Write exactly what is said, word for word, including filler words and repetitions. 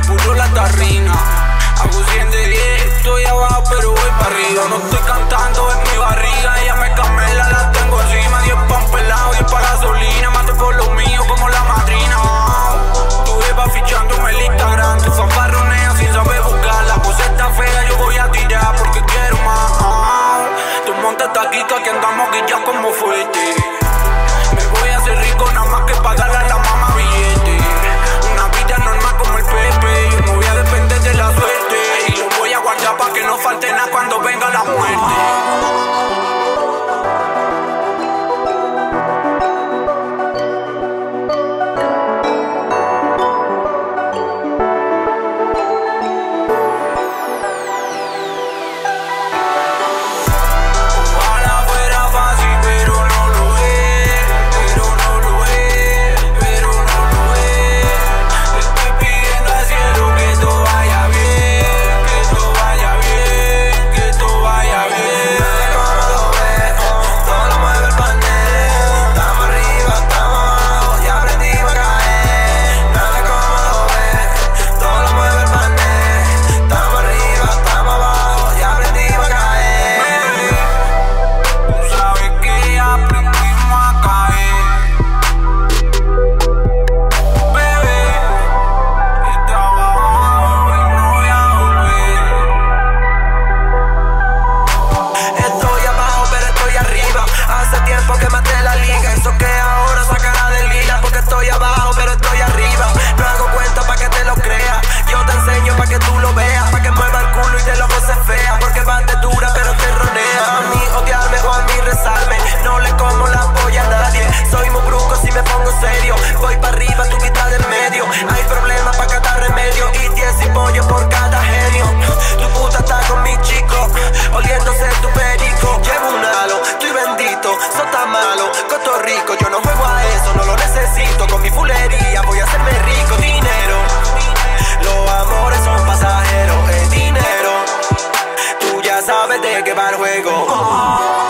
puro la tarrina. Hago cien de diez, estoy abajo pero voy para arriba. No estoy cantando en mi barriga, ella me camela, la tengo encima. Diez pa' un pelado, diez pa' gasolina, mato por lo mío como la madrina. Tu jeva fichándome el Instagram, tu fanfarronea sin saber buscar. La pose está fea, yo voy a tirar porque quiero más. Tu monta taquita que andamos guillas como fuerte. Me voy a hacer rico nada más que pagarle a la mamá billete. Una vida normal como el Pepe, yo no voy a depender de la suerte. Y lo voy a guardar pa' que no falte nada cuando venga la muerte. Porque maté la liga, eso que ahora sacará de liga. Porque estoy abajo pero estoy arriba. No hago cuenta pa' que te lo creas. Yo te enseño pa' que tú lo veas. Pa' que mueva el culo y te lo goces fea. Porque vas de dura pero te ronea. A mí odiarme o a mí rezarme, no le como la polla a nadie. Soy muy brusco si me pongo serio. Voy pa' arriba, tú quitas del medio. Hay problemas pa' cada remedio. Y diez y pollo por cada genio. Tu puta está con mi chico, oliéndose tu perico. Llevo un halo, estoy bendito. Sota malo, coto rico, yo no juego a eso, no lo necesito. Con mi fulería voy a hacerme rico. Dinero, los amores son pasajeros. El dinero, tú ya sabes de qué va el juego.